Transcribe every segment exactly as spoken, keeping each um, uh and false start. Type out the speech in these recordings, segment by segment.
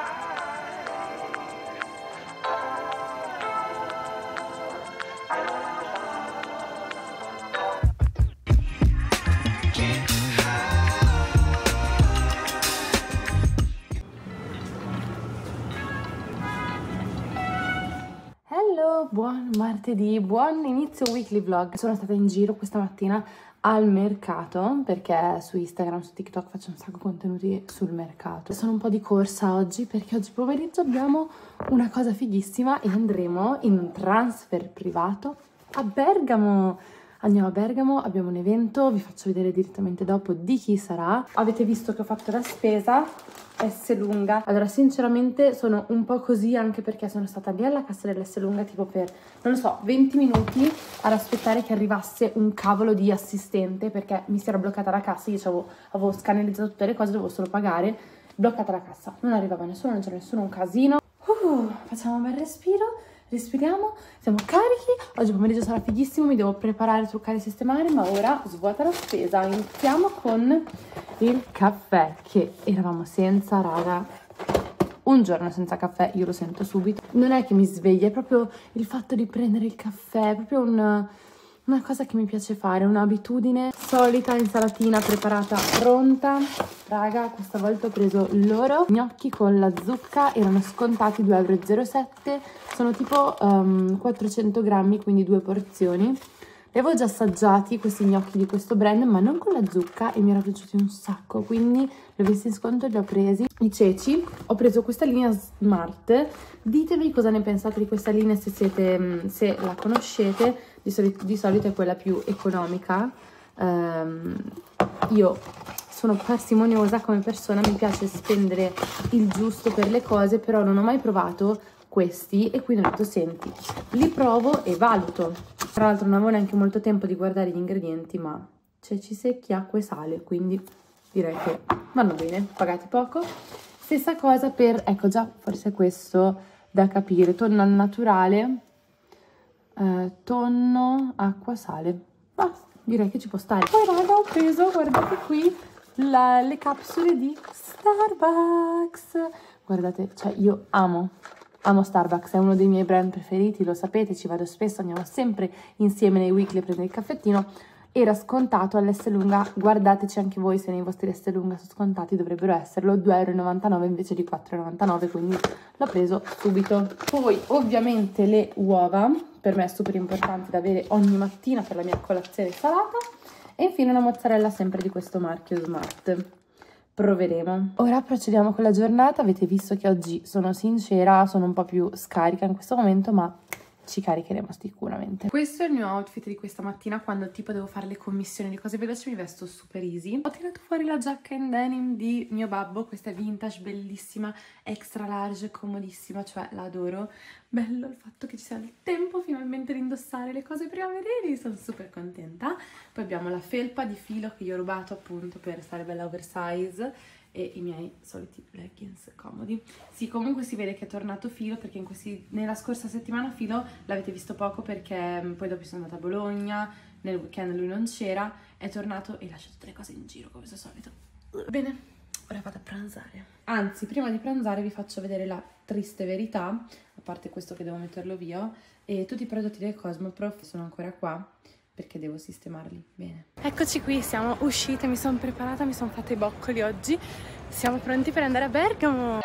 Buon martedì, buon inizio weekly vlog. Sono stata in giro questa mattina al mercato perché su Instagram, su TikTok faccio un sacco di contenuti sul mercato. Sono un po' di corsa oggi perché oggi pomeriggio abbiamo una cosa fighissima e andremo in un transfer privato a Bergamo. Andiamo a Bergamo, abbiamo un evento, vi faccio vedere direttamente dopo di chi sarà. Avete visto che ho fatto la spesa S lunga. Allora sinceramente sono un po' così anche perché sono stata lì alla cassa dell'S lunga tipo per, non lo so, venti minuti ad aspettare che arrivasse un cavolo di assistente perché mi si era bloccata la cassa. Io avevo, avevo scannerizzato tutte le cose, dovevo solo pagare, bloccata la cassa, non arrivava nessuno, non c'era nessuno, un casino. Uh, facciamo un bel respiro. Respiriamo, siamo carichi, oggi pomeriggio sarà fighissimo, mi devo preparare, truccare e sistemare, ma ora svuota la spesa. Iniziamo con il caffè, che eravamo senza, raga, un giorno senza caffè, io lo sento subito. Non è che mi sveglia, è proprio il fatto di prendere il caffè, è proprio un... una cosa che mi piace fare, un'abitudine. Solita insalatina preparata, pronta. Raga, questa volta ho preso loro gnocchi con la zucca, erano scontati due e zero sette euro, sono tipo um, quattrocento grammi, quindi due porzioni. Li avevo già assaggiati questi gnocchi di questo brand, ma non con la zucca e mi erano piaciuti un sacco, quindi li ho visti in sconto e li ho presi. I ceci, ho preso questa linea Smart, ditemi cosa ne pensate di questa linea, se, siete, se la conoscete, di solito, di solito è quella più economica. Um, io sono parsimoniosa come persona, mi piace spendere il giusto per le cose, però non ho mai provato questi e quindi ho detto senti, li provo e valuto. Tra l'altro non avevo neanche molto tempo di guardare gli ingredienti, ma ceci secchi, acqua e sale, quindi direi che vanno bene, pagati poco. Stessa cosa per, ecco già forse questo da capire, tonno al naturale, eh, tonno, acqua, sale, ma direi che ci può stare. Poi raga ho preso, guardate qui, la, le capsule di Starbucks, guardate, cioè io amo Amo Starbucks, è uno dei miei brand preferiti, lo sapete, ci vado spesso, andiamo sempre insieme nei weekly a prendere il caffettino. Era scontato all'S lunga, guardateci anche voi se nei vostri S lunga sono scontati, dovrebbero esserlo, due e novantanove euro invece di quattro e novantanove, quindi l'ho preso subito. Poi ovviamente le uova, per me è super importante da avere ogni mattina per la mia colazione salata, e infine una mozzarella sempre di questo marchio Smart. Proveremo. Ora procediamo con la giornata. Avete visto che oggi sono sincera, sono un po' più scarica in questo momento, ma ci caricheremo sicuramente. Questo è il mio outfit di questa mattina quando tipo devo fare le commissioni di cose veloci, mi vesto super easy. Ho tirato fuori la giacca in denim di mio babbo, questa è vintage, bellissima, extra large, comodissima, cioè la adoro. Bello il fatto che ci sia il tempo finalmente di indossare le cose primaverili, sono super contenta. Poi abbiamo la felpa di filo che io ho rubato appunto per stare bella oversize e i miei soliti leggings comodi. Sì, comunque si vede che è tornato filo perché in questi, nella scorsa settimana filo l'avete visto poco perché poi dopo sono andata a Bologna, nel weekend lui non c'era, è tornato e lascia tutte le cose in giro come al solito. Bene, ora vado a pranzare. Anzi, prima di pranzare vi faccio vedere la triste verità, a parte questo che devo metterlo via, e tutti i prodotti del Cosmoprof sono ancora qua perché devo sistemarli bene. Eccoci qui, siamo uscite, mi sono preparata, mi sono fatta i boccoli oggi, siamo pronti per andare a Bergamo.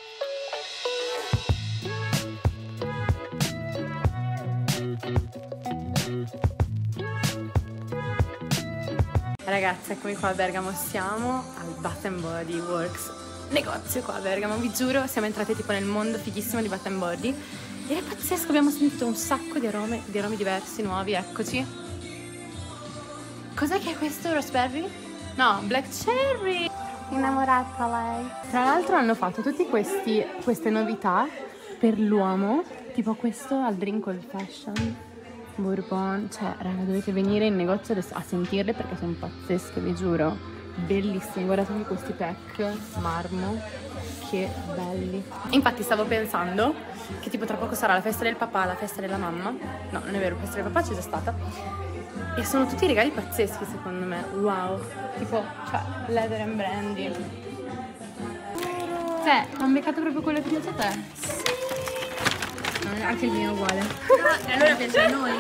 Ragazzi, eccomi qua a Bergamo, siamo al Bath and Body Works, negozio qua a Bergamo, vi giuro, siamo entrati tipo nel mondo fighissimo di Bath and Body ed è pazzesco, abbiamo sentito un sacco di aromi, di aromi diversi, nuovi, eccoci. Cos'è che è questo? Raspberry? No, black cherry! Innamorata lei. Tra l'altro hanno fatto tutte queste novità per l'uomo, tipo questo al drink old fashion, bourbon, cioè raga dovete venire in negozio a sentirle perché sono pazzesche, vi giuro, bellissime. Guardate anche questi pack marmo, che belli. Infatti stavo pensando che tipo tra poco sarà la festa del papà, la festa della mamma, no non è vero, la festa del papà c'è già stata. E sono tutti regali pazzeschi secondo me, wow, tipo, cioè, leather and brandy. Cioè, hanno beccato proprio quello che piace a te? Sì. No, anche il mio è uguale. E allora piace a noi.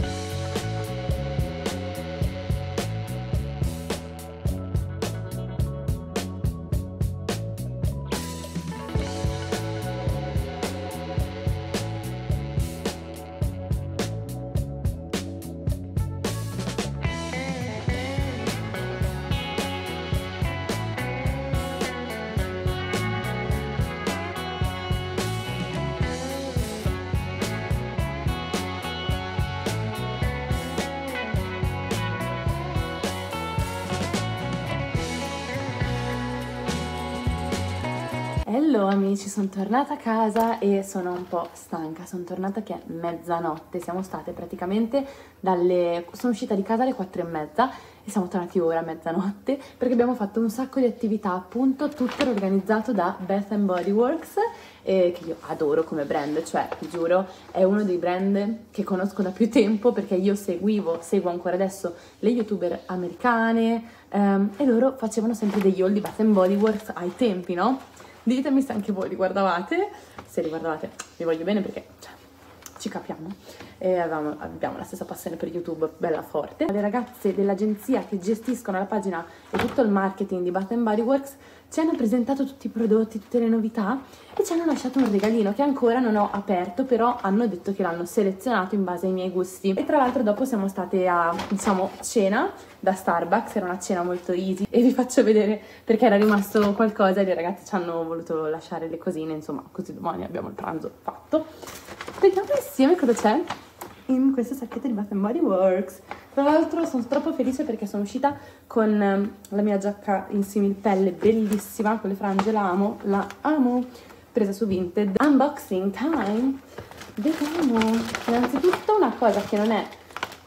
Hello amici, sono tornata a casa e sono un po' stanca, sono tornata che è mezzanotte, siamo state praticamente dalle... sono uscita di casa alle quattro e mezza e siamo tornati ora a mezzanotte perché abbiamo fatto un sacco di attività, appunto tutto organizzato da Bath and Body Works, eh, che io adoro come brand, cioè vi giuro è uno dei brand che conosco da più tempo perché io seguivo, seguo ancora adesso le youtuber americane ehm, e loro facevano sempre degli haul di Bath and Body Works ai tempi, no? Ditemi se anche voi li guardavate, se li guardavate vi voglio bene perché cioè, ci capiamo e avevamo, abbiamo la stessa passione per YouTube bella forte. Le ragazze dell'agenzia che gestiscono la pagina e tutto il marketing di Bath and Body Works ci hanno presentato tutti i prodotti, tutte le novità e ci hanno lasciato un regalino che ancora non ho aperto, però hanno detto che l'hanno selezionato in base ai miei gusti. E tra l'altro dopo siamo state a, diciamo, cena da Starbucks, era una cena molto easy e vi faccio vedere perché era rimasto qualcosa e le ragazze ci hanno voluto lasciare le cosine, insomma, così domani abbiamo il pranzo fatto. Vediamo insieme cosa c'è in questo sacchetto di Bath and Body Works. Tra l'altro sono troppo felice perché sono uscita con um, la mia giacca in similpelle bellissima con le frange, la amo, la amo, presa su Vinted. Unboxing time, vediamo. Innanzitutto una cosa che non è,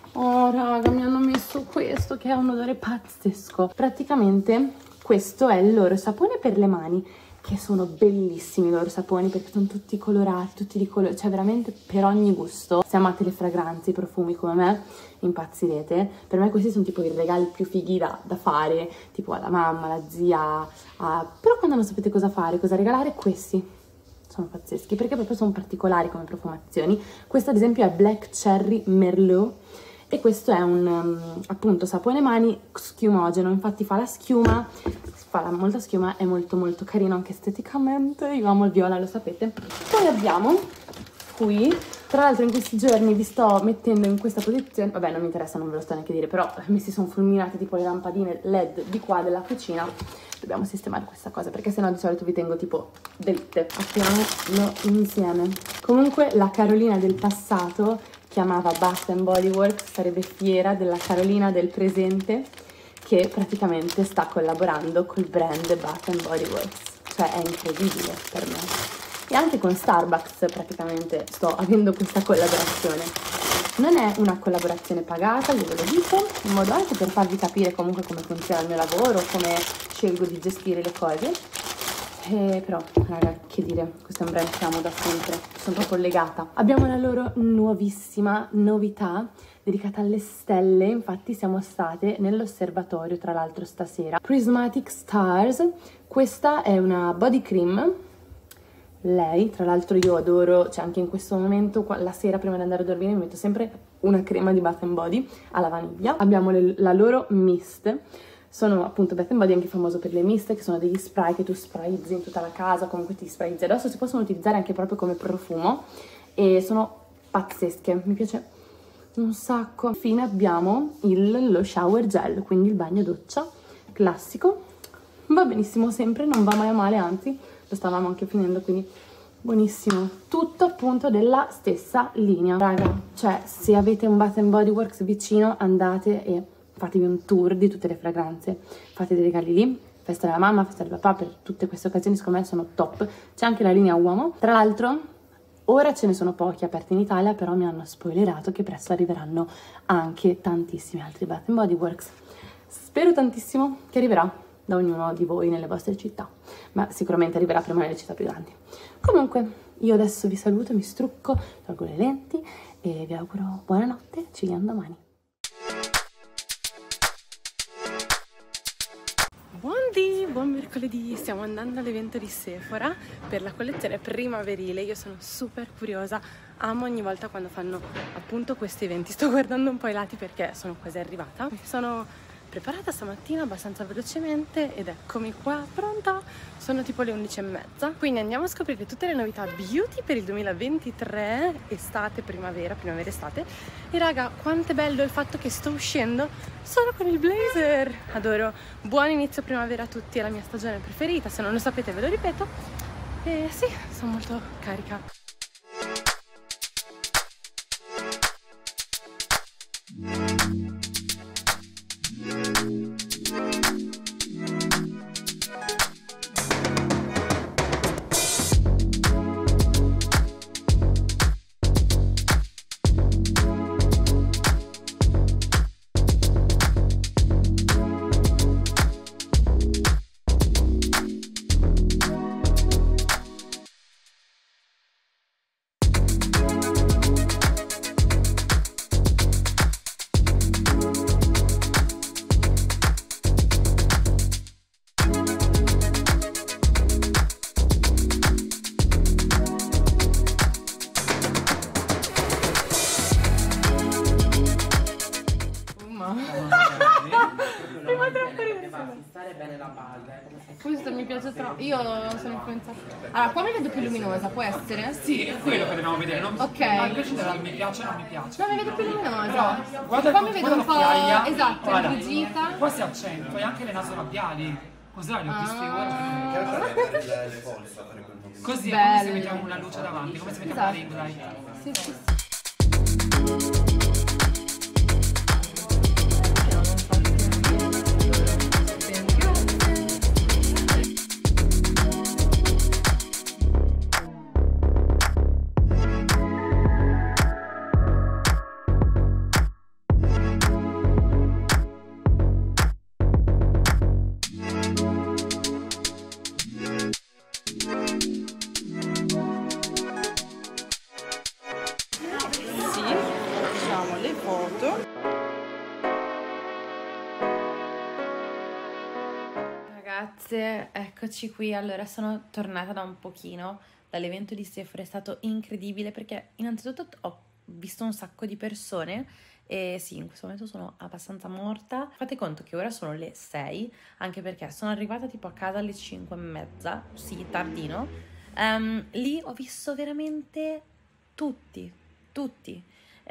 oh raga, mi hanno messo questo che ha un odore pazzesco. Praticamente questo è il loro sapone per le mani, che sono bellissimi i loro saponi perché sono tutti colorati, tutti di colore, cioè veramente per ogni gusto. Se amate le fragranze, i profumi come me, impazzirete. Per me questi sono tipo i regali più fighi da, da fare, tipo alla mamma, alla zia, a... però quando non sapete cosa fare, cosa regalare, questi sono pazzeschi perché proprio sono particolari come profumazioni. Questo ad esempio è Black Cherry Merlot e questo è un um, appunto sapone mani schiumogeno, infatti fa la schiuma, fa la, molta schiuma, è molto molto carino anche esteticamente, io amo il viola, lo sapete. Poi abbiamo qui, tra l'altro in questi giorni vi sto mettendo in questa posizione, vabbè non mi interessa, non ve lo sto neanche a dire, però mi si sono fulminate tipo le lampadine led di qua della cucina, dobbiamo sistemare questa cosa perché sennò di solito vi tengo tipo dritte. Apriamolo insieme. Comunque la Carolina del passato chiamava Bath and Body Works, sarebbe fiera della Carolina del presente che praticamente sta collaborando col brand Bath and Body Works, cioè è incredibile per me. E anche con Starbucks praticamente sto avendo questa collaborazione. Non è una collaborazione pagata, io ve lo dico, in modo anche per farvi capire comunque come funziona il mio lavoro, come scelgo di gestire le cose. Eh, però, raga, che dire, questo è un brand che amo da sempre, sono proprio legata. Abbiamo la loro nuovissima novità dedicata alle stelle, infatti siamo state nell'osservatorio tra l'altro stasera. Prismatic Stars, questa è una body cream, lei, tra l'altro io adoro, cioè anche in questo momento, la sera prima di andare a dormire mi metto sempre una crema di Bath and Body alla vaniglia. Abbiamo le, la loro mist. Sono appunto Bath and Body anche famoso per le miste, che sono degli spray che tu sprayizzi in tutta la casa, comunque ti sprayizzi. Adesso si possono utilizzare anche proprio come profumo e sono pazzesche, mi piace un sacco. Infine abbiamo il, lo shower gel, quindi il bagno doccia classico, va benissimo sempre, non va mai a male, anzi lo stavamo anche finendo, quindi buonissimo. Tutto appunto della stessa linea, raga, cioè se avete un Bath and Body Works vicino andate e fatevi un tour di tutte le fragranze, fate dei regali lì, festa della mamma, festa del papà, per tutte queste occasioni secondo me sono top. C'è anche la linea uomo, tra l'altro ora ce ne sono pochi aperti in Italia, però mi hanno spoilerato che presto arriveranno anche tantissimi altri Bath and Body Works. Spero tantissimo che arriverà da ognuno di voi nelle vostre città, ma sicuramente arriverà prima nelle città più grandi. Comunque io adesso vi saluto, mi strucco, tolgo le lenti e vi auguro buonanotte, ci vediamo domani. Buondì, buon mercoledì, stiamo andando all'evento di Sephora per la collezione primaverile. Io sono super curiosa, amo ogni volta quando fanno appunto questi eventi. Sto guardando un po' i lati perché sono quasi arrivata. Mi sono preparata stamattina abbastanza velocemente ed eccomi qua pronta. Sono tipo le undici e mezza, quindi andiamo a scoprire tutte le novità beauty per il duemilaventitré, estate, primavera, primavera, estate. E raga, quanto è bello il fatto che sto uscendo solo con il blazer, adoro. Buon inizio primavera a tutti, è la mia stagione preferita, se non lo sapete ve lo ripeto. E sì, sono molto carica. Questo mi piace troppo, io sono influenzata. Allora, qua mi vedo più luminosa, può essere? Sì, è quello che dobbiamo vedere, non ok. Ma piace, mi piace o non mi piace. No, mi vedo più luminosa. Però, guarda, qua mi vedo un po', l'occhiaia. esatto, Guarda, ingrigita. Qua si accentua e anche le nasolabiali. Così li ho visti ora. Così è come se mettiamo una luce davanti, come se mettiamo una ring light. Sì, sì, sì. Ragazze, eccoci qui. Allora, sono tornata da un pochino dall'evento di Sephora, è stato incredibile perché innanzitutto ho visto un sacco di persone e sì, in questo momento sono abbastanza morta. Fate conto che ora sono le sei, anche perché sono arrivata tipo a casa alle cinque e mezza, sì, tardino. Um, lì ho visto veramente tutti, tutti.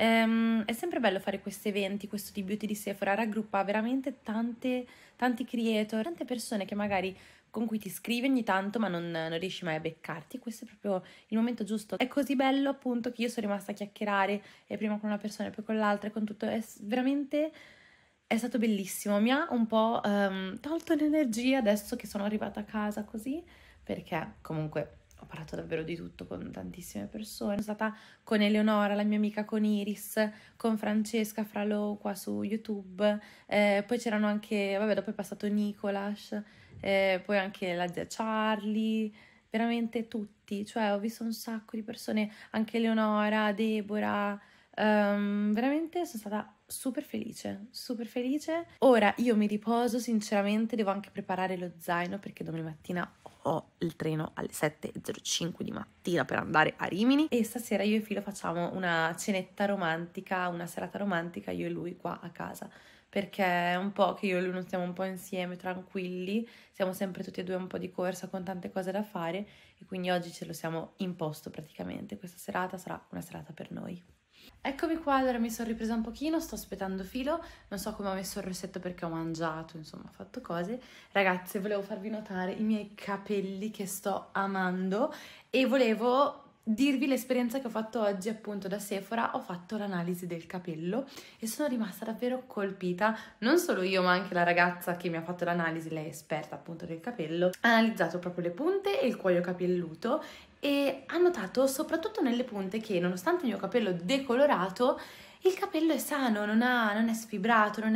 Um, è sempre bello fare questi eventi, questo di Beauty di Sephora, raggruppa veramente tante, tanti creator, tante persone che magari con cui ti scrivi ogni tanto ma non, non riesci mai a beccarti. Questo è proprio il momento giusto. È così bello appunto che io sono rimasta a chiacchierare e prima con una persona e poi con l'altra e con tutto, è veramente... È stato bellissimo, mi ha un po' um, tolto l'energia adesso che sono arrivata a casa così, perché comunque... Ho parlato davvero di tutto con tantissime persone. Sono stata con Eleonora, la mia amica, con Iris, con Francesca Fralo qua su YouTube. Eh, poi c'erano anche, vabbè, dopo è passato Nicolas, eh, poi anche la zia Charlie, veramente tutti. Cioè ho visto un sacco di persone, anche Eleonora, Deborah. Um, veramente sono stata super felice, super felice. Ora io mi riposo, sinceramente devo anche preparare lo zaino perché domani mattina ho il treno alle sette e zero cinque di mattina per andare a Rimini e stasera io e Filo facciamo una cenetta romantica, una serata romantica io e lui qua a casa, perché è un po' che io e lui non stiamo un po' insieme, tranquilli, siamo sempre tutti e due un po' di corsa con tante cose da fare e quindi oggi ce lo siamo imposto praticamente. Questa serata sarà una serata per noi. Eccomi qua, allora mi sono ripresa un pochino, sto aspettando Filo, non so come ho messo il rossetto perché ho mangiato, insomma ho fatto cose. Ragazze, volevo farvi notare i miei capelli che sto amando e volevo dirvi l'esperienza che ho fatto oggi appunto da Sephora. Ho fatto l'analisi del capello e sono rimasta davvero colpita, non solo io ma anche la ragazza che mi ha fatto l'analisi, lei è esperta appunto del capello, ha analizzato proprio le punte e il cuoio capelluto e ha notato soprattutto nelle punte che nonostante il mio capello decolorato il capello è sano, non, ha, non è sfibrato, non è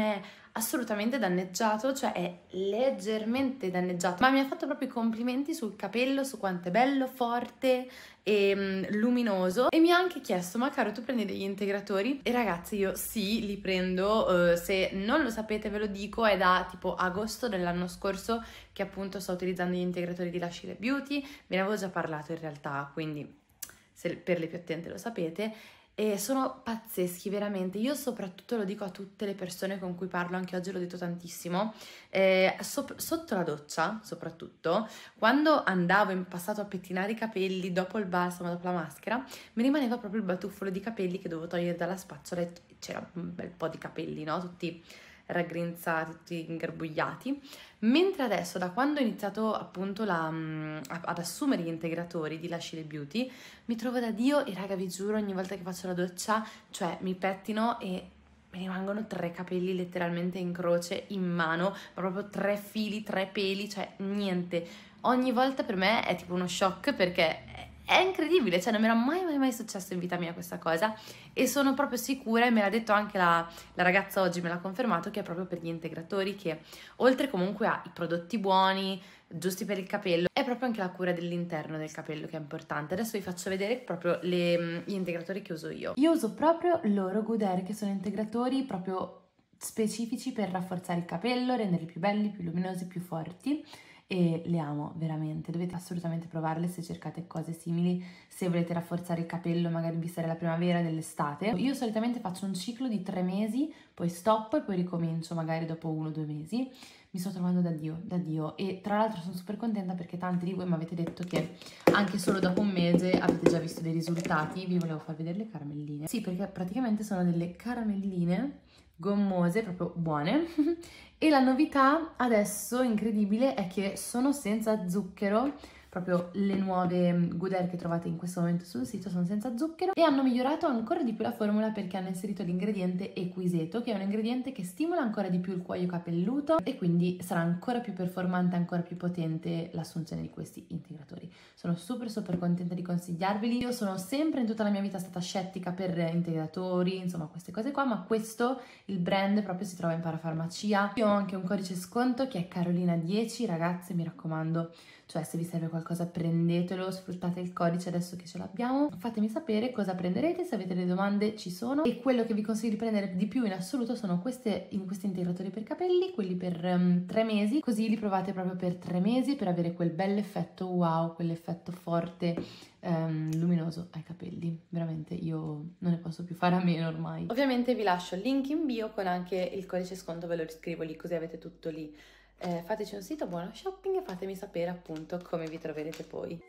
assolutamente danneggiato, cioè è leggermente danneggiato, ma mi ha fatto proprio i complimenti sul capello, su quanto è bello, forte e mm, luminoso, e mi ha anche chiesto: ma caro, tu prendi degli integratori? E ragazzi, io sì, li prendo. Uh, se non lo sapete ve lo dico, è da tipo agosto dell'anno scorso che appunto sto utilizzando gli integratori di Lush Hair Beauty. Ve ne avevo già parlato in realtà, quindi se per le più attente lo sapete. E sono pazzeschi, veramente. Io soprattutto lo dico a tutte le persone con cui parlo, anche oggi l'ho detto tantissimo, eh, so- sotto la doccia soprattutto, quando andavo in passato a pettinare i capelli dopo il balsamo, dopo la maschera, mi rimaneva proprio il batuffolo di capelli che dovevo togliere dalla spazzola e c'era un bel po' di capelli, no? Tutti raggrinzati, tutti ingarbugliati. Mentre adesso, da quando ho iniziato appunto la, ad assumere gli integratori di Lush Hair Beauty, mi trovo da Dio e raga, vi giuro, ogni volta che faccio la doccia, cioè mi pettino e mi rimangono tre capelli letteralmente in croce in mano, ma proprio tre fili, tre peli, cioè niente. Ogni volta per me è tipo uno shock, perché è incredibile, cioè non mi era mai mai mai successo in vita mia questa cosa, e sono proprio sicura, e me l'ha detto anche la, la ragazza oggi, me l'ha confermato, che è proprio per gli integratori, che oltre comunque ai prodotti buoni, giusti per il capello, è proprio anche la cura dell'interno del capello che è importante. Adesso vi faccio vedere proprio le, gli integratori che uso io. Io uso proprio loro Good Hair, che sono integratori proprio specifici per rafforzare il capello, renderli più belli, più luminosi, più forti. E le amo veramente, dovete assolutamente provarle se cercate cose simili, se volete rafforzare il capello, magari in vista della primavera, dell'estate. Io solitamente faccio un ciclo di tre mesi, poi stop e poi ricomincio magari dopo uno o due mesi. Mi sto trovando da Dio, da Dio, e tra l'altro sono super contenta perché tanti di voi mi avete detto che anche solo dopo un mese avete già visto dei risultati. Vi volevo far vedere le caramelline. Sì, perché praticamente sono delle caramelline gommose, proprio buone. E la novità adesso incredibile è che sono senza zucchero, proprio le nuove Good Hair che trovate in questo momento sul sito sono senza zucchero, e hanno migliorato ancora di più la formula perché hanno inserito l'ingrediente Equiseto, che è un ingrediente che stimola ancora di più il cuoio capelluto, e quindi sarà ancora più performante, ancora più potente l'assunzione di questi integratori. Sono super super contenta di consigliarveli. Io sono sempre in tutta la mia vita stata scettica per integratori, insomma queste cose qua, ma questo, il brand, proprio si trova in parafarmacia. Io ho anche un codice sconto che è Carolina dieci, ragazze, mi raccomando, cioè se vi serve qualcosa prendetelo, sfruttate il codice adesso che ce l'abbiamo. Fatemi sapere cosa prenderete, se avete delle domande ci sono, e quello che vi consiglio di prendere di più in assoluto sono queste, in questi integratori per capelli, quelli per um, tre mesi, così li provate proprio per tre mesi per avere quel bel effetto wow, quell'effetto forte, um, luminoso ai capelli. Veramente io non ne posso più fare a meno ormai. Ovviamente vi lascio il link in bio con anche il codice sconto, ve lo riscrivo lì così avete tutto lì. Eh, fateci un sito, buono shopping, e fatemi sapere appunto come vi troverete poi.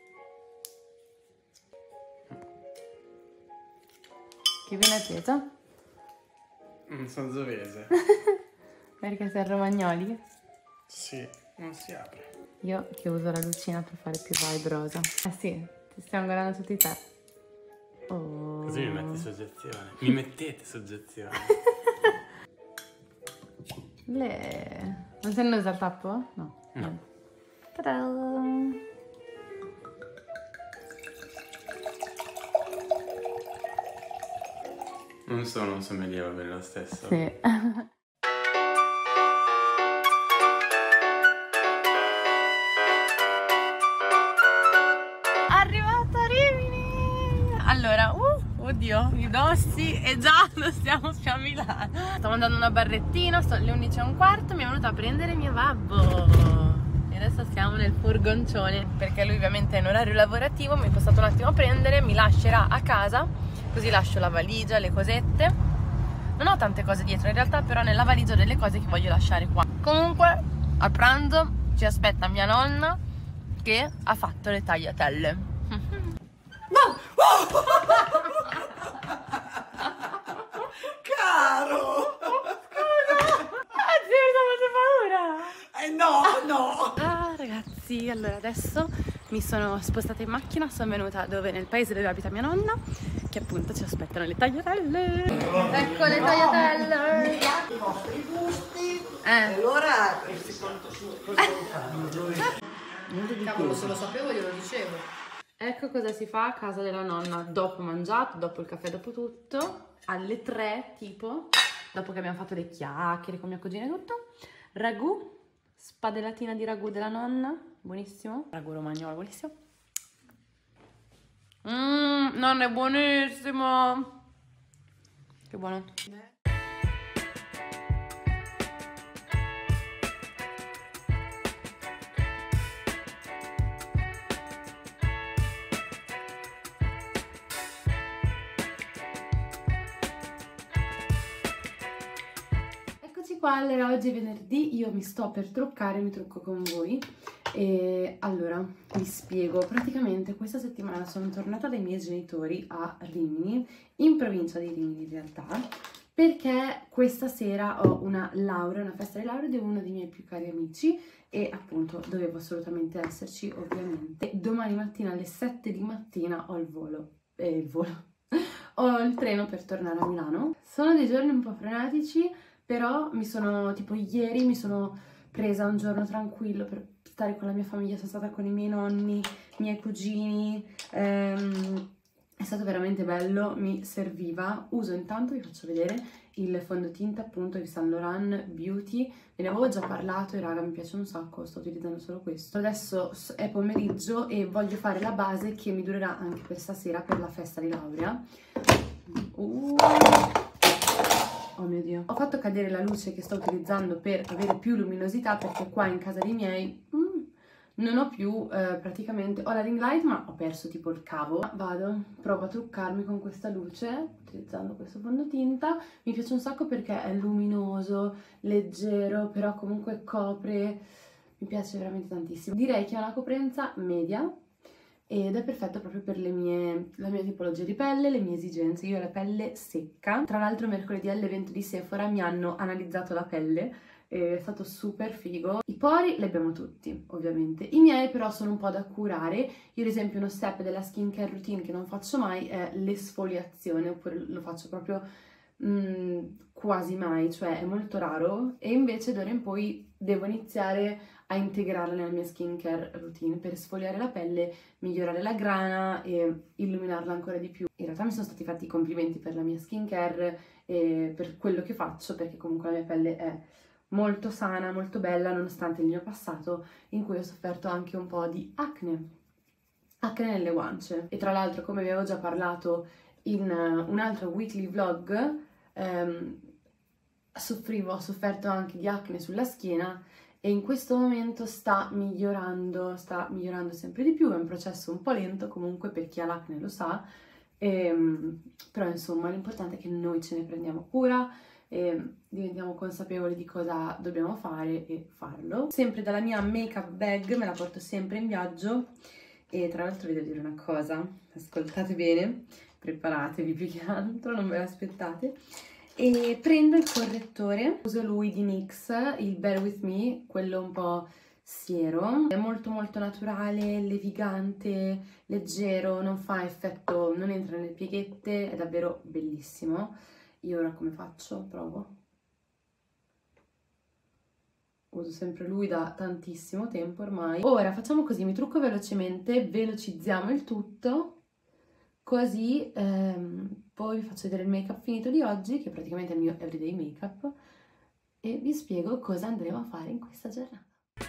Che viene attesa? Un sangiovese. Perché sei a Romagnoli? Sì, non si apre. Io che uso la lucina per fare più vibe rosa. Ah sì, ti stiamo guardando tutti te. Oh. Così mi metti soggezione. Mi mettete soggezione. Le... Non sei annosa il tappo? No. No. Ta-da! Non sono un sommelier, va bene lo stesso. Sì. Arrivato a Rimini! Allora, uh, oddio, i dossi e già lo stiamo sfiammilando. Stiamo andando a una barrettina, sono le undici e un quarto, mi è venuto a prendere mio babbo. E adesso siamo nel furgoncione, perché lui ovviamente è in orario lavorativo, mi è passato un attimo a prendere, mi lascerà a casa, così lascio la valigia, le cosette. Non ho tante cose dietro in realtà, però nella valigia ho delle cose che voglio lasciare qua. Comunque, al pranzo ci aspetta mia nonna che ha fatto le tagliatelle. Caro! Ah, sì, mi sta facendo paura! Eh no, no! Ah, ragazzi, allora adesso mi sono spostata in macchina, sono venuta dove, nel paese dove abita mia nonna, che appunto ci aspettano le tagliatelle. Ecco le tagliatelle! I vostri gusti! Eh. Allora, secondo cosa devo fare? Cavolo, se lo sapevo glielo dicevo. Ecco cosa si fa a casa della nonna dopo mangiato, dopo il caffè, dopo tutto. Alle tre tipo dopo che abbiamo fatto le chiacchiere con mia cugina e tutto. Ragù, spadellatina di ragù della nonna, buonissimo. Ragù romagnolo, buonissimo. Mmm, nonna, è buonissimo. Che buono. Qua, allora, oggi è venerdì, io mi sto per truccare, mi trucco con voi. E allora vi spiego. Praticamente questa settimana sono tornata dai miei genitori a Rimini, in provincia di Rimini in realtà, perché questa sera ho una laurea, una festa di laurea di uno dei miei più cari amici e appunto dovevo assolutamente esserci, ovviamente. Domani mattina alle sette di mattina ho il volo, eh, il volo, ho il treno per tornare a Milano. Sono dei giorni un po' frenetici, però mi sono, tipo ieri mi sono presa un giorno tranquillo per stare con la mia famiglia, sono stata con i miei nonni, i miei cugini, ehm, è stato veramente bello, mi serviva. Uso intanto, vi faccio vedere, il fondotinta appunto di Saint Laurent Beauty, ve ne avevo già parlato e raga mi piace un sacco, sto utilizzando solo questo. Adesso è pomeriggio e voglio fare la base che mi durerà anche per stasera per la festa di laurea. Uh. Oh mio Dio. Ho fatto cadere la luce che sto utilizzando per avere più luminosità perché qua in casa dei miei mm, non ho più eh, praticamente, ho la ring light ma ho perso tipo il cavo. Vado, provo a truccarmi con questa luce utilizzando questo fondotinta. Mi piace un sacco perché è luminoso, leggero, però comunque copre, mi piace veramente tantissimo. Direi che ha una coprenza media ed è perfetto proprio per le mie, la mia tipologia di pelle, le mie esigenze. Io ho la pelle secca. Tra l'altro mercoledì all'evento di Sephora mi hanno analizzato la pelle, è stato super figo. I pori li abbiamo tutti, ovviamente. I miei però sono un po' da curare. Io ad esempio uno step della skincare routine che non faccio mai è l'esfoliazione, oppure lo faccio proprio mh, quasi mai, cioè è molto raro. E invece d'ora in poi devo iniziare a integrarla nella mia skincare routine per sfogliare la pelle, migliorare la grana e illuminarla ancora di più. In realtà mi sono stati fatti i complimenti per la mia skincare e per quello che faccio, perché comunque la mia pelle è molto sana, molto bella, nonostante il mio passato in cui ho sofferto anche un po' di acne, acne nelle guance. E tra l'altro, come vi avevo già parlato in un altro weekly vlog, ehm, soffrivo, ho sofferto anche di acne sulla schiena e in questo momento sta migliorando, sta migliorando sempre di più. È un processo un po' lento comunque per chi ha l'acne lo sa, e, però insomma l'importante è che noi ce ne prendiamo cura e diventiamo consapevoli di cosa dobbiamo fare e farlo. Sempre dalla mia make-up bag, me la porto sempre in viaggio e tra l'altro vi devo dire una cosa, ascoltate bene, preparatevi più che altro, non ve l'aspettate. E prendo il correttore, uso lui di NYX, il Bear With Me, quello un po' siero, è molto molto naturale, levigante, leggero, non fa effetto, non entra nelle pieghette, è davvero bellissimo. Io ora come faccio? Provo. Uso sempre lui da tantissimo tempo ormai. Ora facciamo così, mi trucco velocemente, velocizziamo il tutto. Così ehm, poi vi faccio vedere il make up finito di oggi, che è praticamente il mio everyday make up, e vi spiego cosa andremo a fare in questa giornata.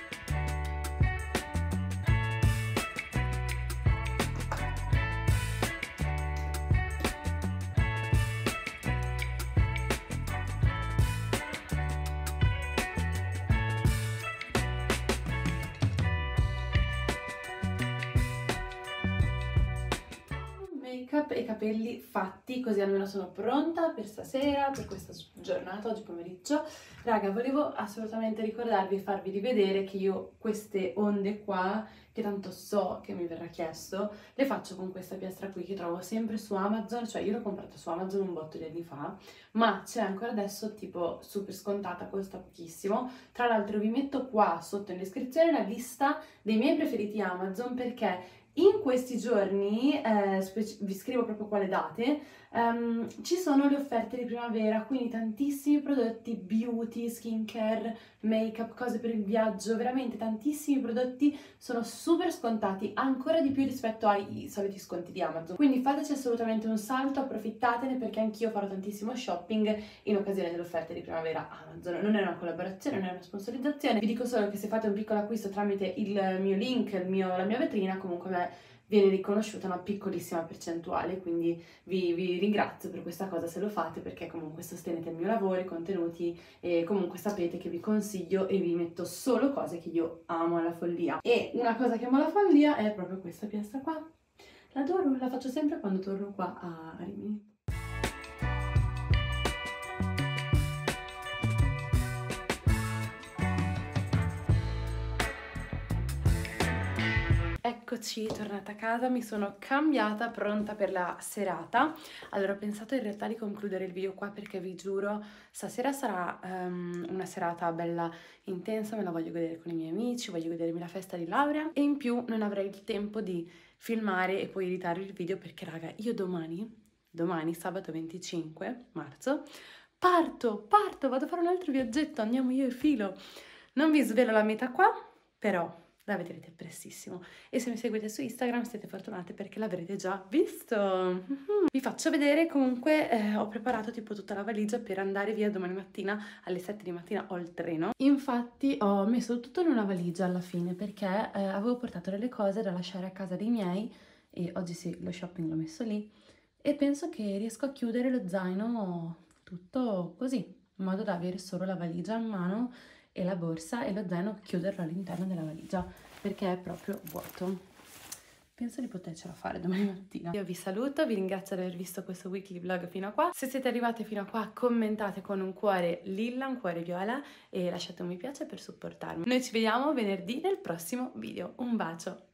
E i capelli fatti, così almeno sono pronta per stasera, per questa giornata, oggi pomeriggio. Raga, volevo assolutamente ricordarvi e farvi rivedere che io queste onde qua, che tanto so che mi verrà chiesto, le faccio con questa piastra qui che trovo sempre su Amazon, cioè io l'ho comprata su Amazon un botto di anni fa, ma c'è ancora adesso tipo super scontata, costa pochissimo. Tra l'altro vi metto qua sotto in descrizione la lista dei miei preferiti Amazon, perché in questi giorni, eh, vi scrivo proprio quale date, um, ci sono le offerte di primavera, quindi tantissimi prodotti beauty, skincare, make up, cose per il viaggio, veramente tantissimi prodotti, sono super scontati, ancora di più rispetto ai soliti sconti di Amazon. Quindi fateci assolutamente un salto, approfittatene, perché anch'io farò tantissimo shopping in occasione delle offerte di primavera Amazon. Non è una collaborazione, non è una sponsorizzazione, vi dico solo che se fate un piccolo acquisto tramite il mio link, il mio, la mia vetrina, comunque a me viene riconosciuta una piccolissima percentuale, quindi vi, vi ringrazio per questa cosa se lo fate, perché comunque sostenete il mio lavoro, i contenuti, e comunque sapete che vi consiglio e vi metto solo cose che io amo alla follia. E una cosa che amo alla follia è proprio questa piastra qua, l'adoro, la faccio sempre quando torno qua a Rimini. Eccoci, tornata a casa, mi sono cambiata, pronta per la serata. Allora, ho pensato in realtà di concludere il video qua perché vi giuro, stasera sarà um, una serata bella intensa, me la voglio godere con i miei amici, voglio godermi la festa di laurea e in più non avrei il tempo di filmare e poi editare il video perché, raga, io domani, domani, sabato venticinque marzo, parto, parto, vado a fare un altro viaggetto, andiamo io e Filo. Non vi svelo la meta qua, però la vedrete prestissimo, e se mi seguite su Instagram siete fortunate perché l'avrete già visto. Mm-hmm. Vi faccio vedere, comunque eh, ho preparato tipo tutta la valigia per andare via domani mattina. Alle sette di mattina ho il treno, infatti ho messo tutto in una valigia alla fine perché eh, avevo portato delle cose da lasciare a casa dei miei e oggi sì, lo shopping l'ho messo lì, e penso che riesco a chiudere lo zaino tutto così, in modo da avere solo la valigia in mano e la borsa, e lo zaino chiuderlo all'interno della valigia perché è proprio vuoto. Penso di potercela fare domani mattina. Io vi saluto, vi ringrazio di aver visto questo weekly vlog fino a qua. Se siete arrivate fino a qua, commentate con un cuore lilla, un cuore viola, e lasciate un mi piace per supportarmi. Noi ci vediamo venerdì nel prossimo video. Un bacio!